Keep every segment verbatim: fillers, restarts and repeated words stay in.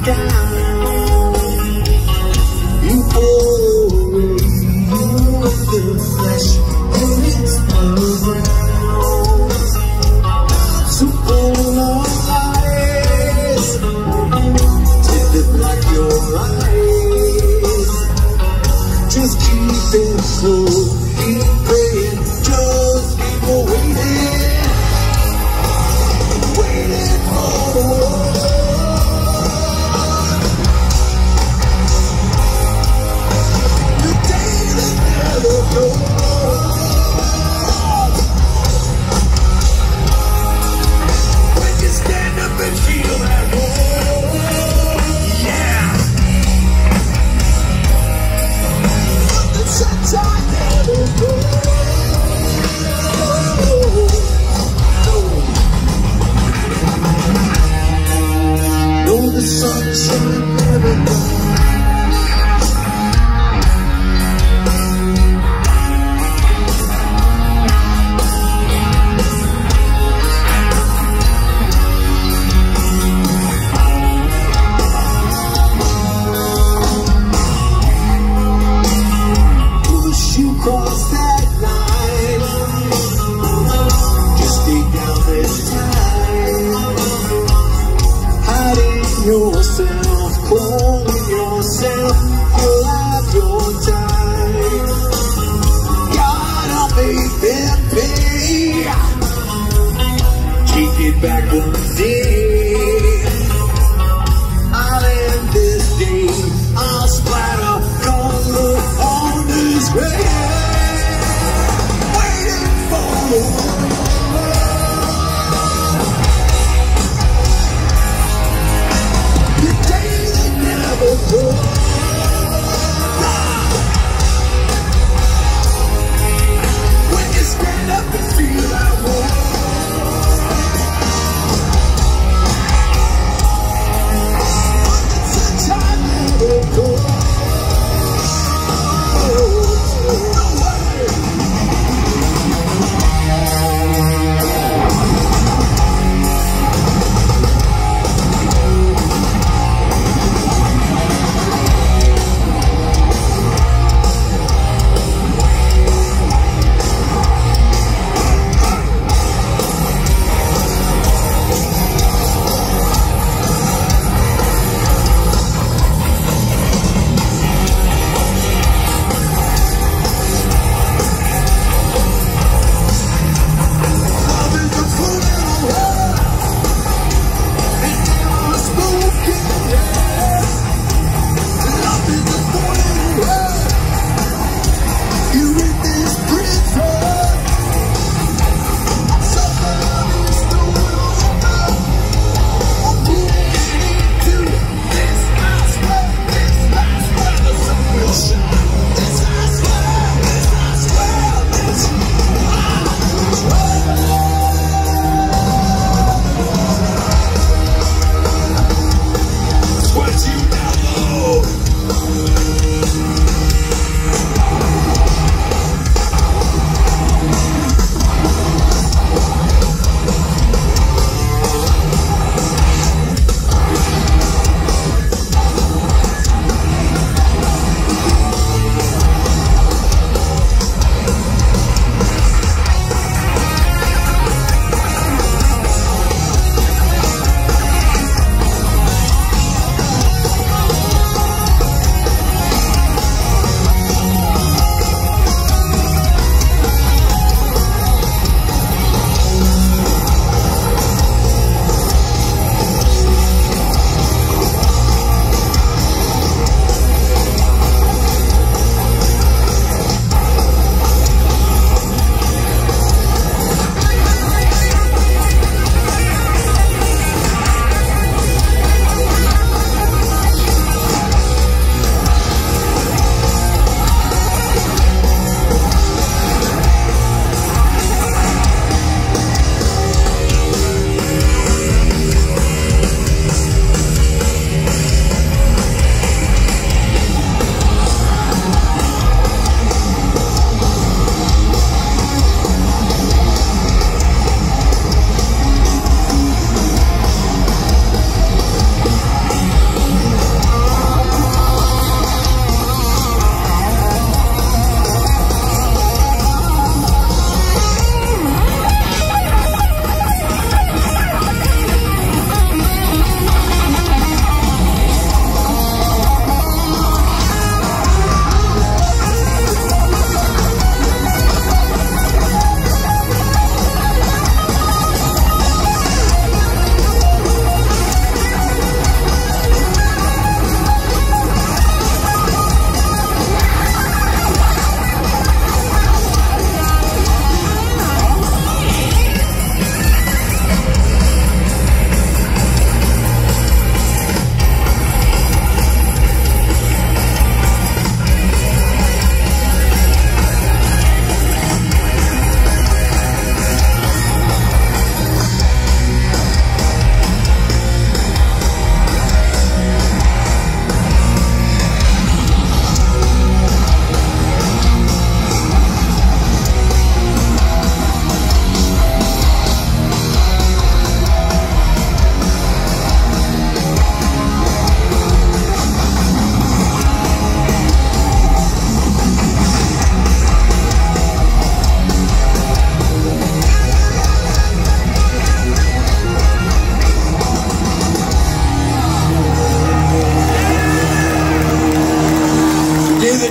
down. You pull away, you let the flesh hit the ground. So pull on lies, tip it like your eyes. Just keep it cool, keep praying, just keep waiting, waiting for the world. The day that never goes. When you stand up and feel at home, yeah. The sunshine never goes. No, the sunshine never goes. You cross that line, just stay down this time, hiding yourself, cloning yourself, you'll have your time. Gotta make them pay, take it back one day. I'll end this day, I'll splatter color on this grave. The day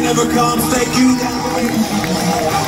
never comes, thank you.